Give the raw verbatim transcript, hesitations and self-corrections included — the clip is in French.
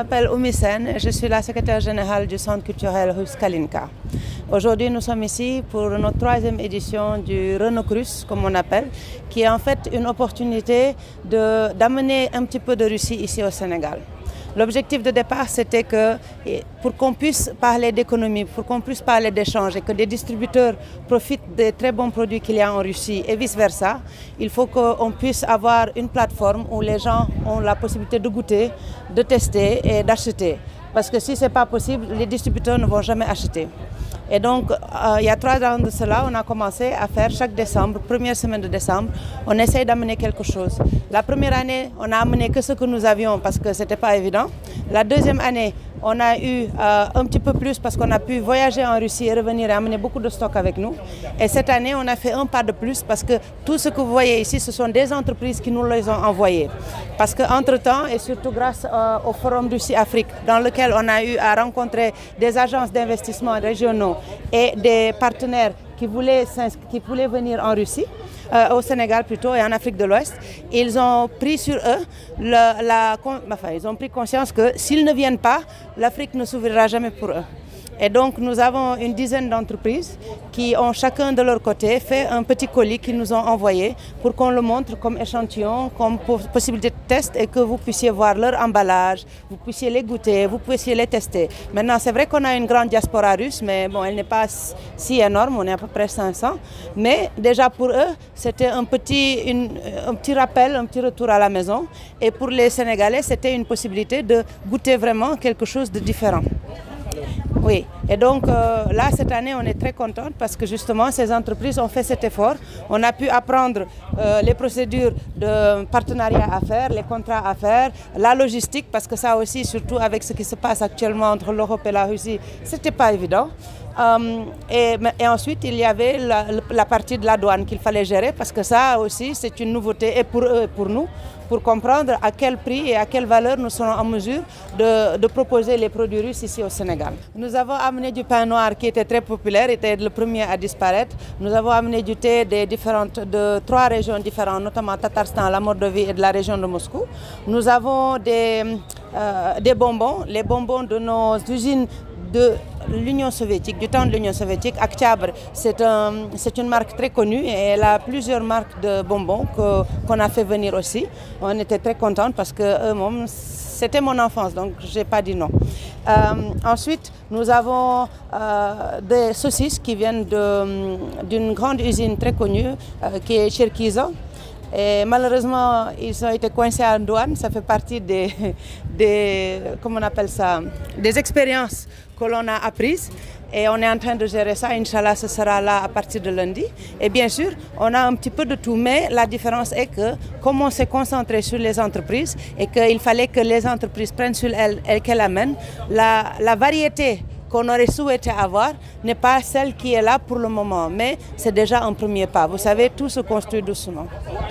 m'appelle Oumi Sen et je suis la secrétaire générale du Centre culturel russe Kalinka. Aujourd'hui, nous sommes ici pour notre troisième édition du Renocrus, comme on appelle, qui est en fait une opportunité d'amener un petit peu de Russie ici au Sénégal. L'objectif de départ, c'était que pour qu'on puisse parler d'économie, pour qu'on puisse parler d'échange et que des distributeurs profitent des très bons produits qu'il y a en Russie et vice-versa, il faut qu'on puisse avoir une plateforme où les gens ont la possibilité de goûter, de tester et d'acheter. Parce que si ce n'est pas possible, les distributeurs ne vont jamais acheter. Et donc, euh, il y a trois ans de cela, on a commencé à faire chaque décembre, première semaine de décembre, on essaye d'amener quelque chose. La première année, on a amené que ce que nous avions parce que ce n'était pas évident. La deuxième année, on a eu euh, un petit peu plus parce qu'on a pu voyager en Russie et revenir et amener beaucoup de stock avec nous. Et cette année, on a fait un pas de plus parce que tout ce que vous voyez ici, ce sont des entreprises qui nous les ont envoyés. Parce qu'entre-temps, et surtout grâce euh, au Forum Russie-Afrique, dans lequel on a eu à rencontrer des agences d'investissement régionaux et des partenaires qui voulaient, qui voulaient venir en Russie, euh, au Sénégal plutôt et en Afrique de l'Ouest, ils ont pris sur eux, le, la, enfin, ils ont pris conscience que s'ils ne viennent pas, l'Afrique ne s'ouvrira jamais pour eux. Et donc nous avons une dizaine d'entreprises qui ont chacun de leur côté fait un petit colis qu'ils nous ont envoyé pour qu'on le montre comme échantillon, comme possibilité de test et que vous puissiez voir leur emballage, vous puissiez les goûter, vous puissiez les tester. Maintenant c'est vrai qu'on a une grande diaspora russe, mais bon, elle n'est pas si énorme, on est à peu près cinq cents. Mais déjà pour eux, c'était un petit, une, un petit rappel, un petit retour à la maison. Et pour les Sénégalais, c'était une possibilité de goûter vraiment quelque chose de différent. Oui, et donc euh, là, cette année, on est très contente parce que justement, ces entreprises ont fait cet effort. On a pu apprendre euh, les procédures de partenariat à faire, les contrats à faire, la logistique, parce que ça aussi, surtout avec ce qui se passe actuellement entre l'Europe et la Russie, ce n'était pas évident. Um, et, et ensuite, il y avait la, la partie de la douane qu'il fallait gérer parce que ça aussi, c'est une nouveauté et pour eux et pour nous, pour comprendre à quel prix et à quelle valeur nous serons en mesure de, de proposer les produits russes ici au Sénégal. Nous avons amené du pain noir qui était très populaire, était le premier à disparaître. Nous avons amené du thé des différentes, de trois régions différentes, notamment Tatarstan, la Mordovie et de la région de Moscou. Nous avons des, euh, des bonbons, les bonbons de nos usines de l'Union soviétique, du temps de l'Union soviétique. Aktyabre, c'est un, une marque très connue et elle a plusieurs marques de bonbons qu'on a fait venir aussi. On était très contents parce que euh, c'était mon enfance, donc je n'ai pas dit non. Euh, ensuite, nous avons euh, des saucisses qui viennent d'une grande usine très connue euh, qui est Cherkizo. Et malheureusement, ils ont été coincés en douane. Ça fait partie des, des, comment on appelle ça, des expériences que l'on a apprises. Et on est en train de gérer ça. Inch'Allah, ce sera là à partir de lundi. Et bien sûr, on a un petit peu de tout. Mais la différence est que, comme on s'est concentré sur les entreprises et qu'il fallait que les entreprises prennent sur elles et qu'elles amènent, la, la variété qu'on aurait souhaité avoir n'est pas celle qui est là pour le moment. Mais c'est déjà un premier pas. Vous savez, tout se construit doucement.